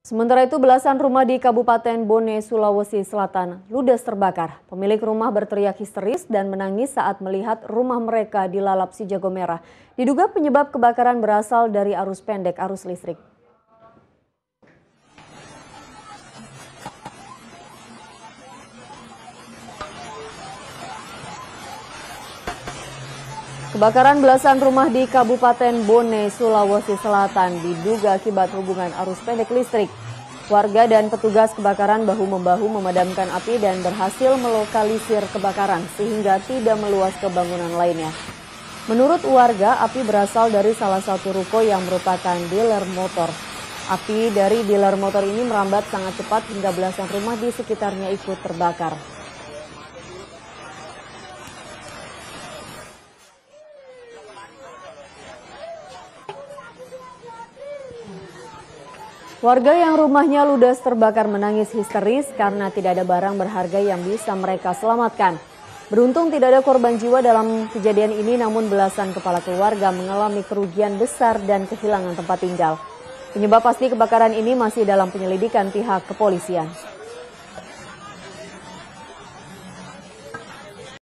Sementara itu belasan rumah di Kabupaten Bone, Sulawesi Selatan ludes terbakar. Pemilik rumah berteriak histeris dan menangis saat melihat rumah mereka dilalap si jago merah. Diduga penyebab kebakaran berasal dari arus pendek arus listrik. Kebakaran belasan rumah di Kabupaten Bone, Sulawesi Selatan diduga akibat hubungan arus pendek listrik. Warga dan petugas kebakaran bahu-membahu memadamkan api dan berhasil melokalisir kebakaran sehingga tidak meluas ke bangunan lainnya. Menurut warga, api berasal dari salah satu ruko yang merupakan dealer motor. Api dari dealer motor ini merambat sangat cepat hingga belasan rumah di sekitarnya ikut terbakar. Warga yang rumahnya ludes terbakar menangis histeris karena tidak ada barang berharga yang bisa mereka selamatkan. Beruntung tidak ada korban jiwa dalam kejadian ini, namun belasan kepala keluarga mengalami kerugian besar dan kehilangan tempat tinggal. Penyebab pasti kebakaran ini masih dalam penyelidikan pihak kepolisian.